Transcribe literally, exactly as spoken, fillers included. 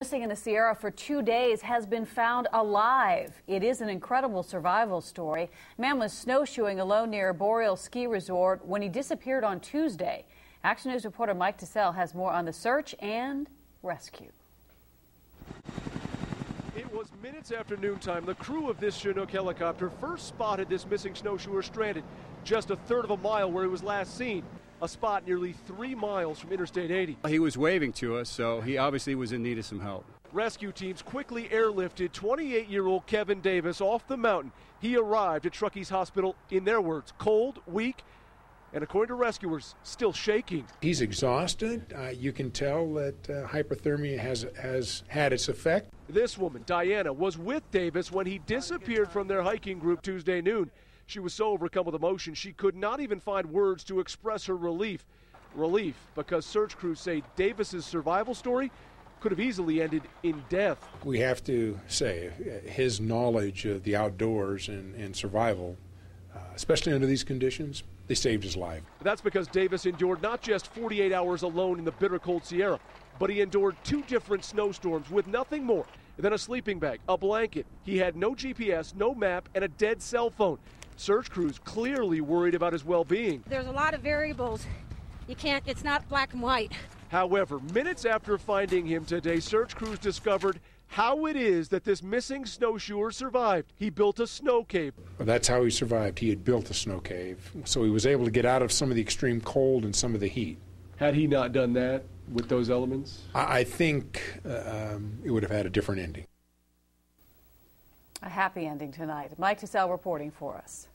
Missing in the Sierra for two days has been found alive. It is an incredible survival story. A man was snowshoeing alone near Boreal Ski Resort when he disappeared on Tuesday. Action News reporter Mike Tassell has more on the search and rescue. It was minutes after noontime. The crew of this Chinook helicopter first spotted this missing snowshoer stranded just a third of a mile where he was last seen, a spot nearly three miles from Interstate eighty. He was waving to us, so he obviously was in need of some help. Rescue teams quickly airlifted twenty-eight-year-old Kevin Davis off the mountain. He arrived at Truckee Hospital, in their words, cold, weak, and according to rescuers, still shaking. He's exhausted. Uh, you can tell that uh, hypothermia has, has had its effect. This woman, Diana, was with Davis when he disappeared from their hiking group Tuesday noon. She was so overcome with emotion she could not even find words to express her relief. Relief because search crews say Davis's survival story could have easily ended in death. We have to say his knowledge of the outdoors and, and survival, uh, especially under these conditions, they saved his life. That's because Davis endured not just forty-eight hours alone in the bitter cold Sierra, but he endured two different snowstorms with nothing more than a sleeping bag, a blanket. He had no G P S, no map, and a dead cell phone. Search crews clearly worried about his well-being. There's a lot of variables. You can't, it's not black and white. However, minutes after finding him today, search crews discovered how it is that this missing snowshoer survived. He built a snow cave. Well, that's how he survived. He had built a snow cave, so he was able to get out of some of the extreme cold and some of the heat. Had he not done that with those elements? I, I think uh, um, it would have had a different ending. A happy ending tonight. Mike Tassell reporting for us.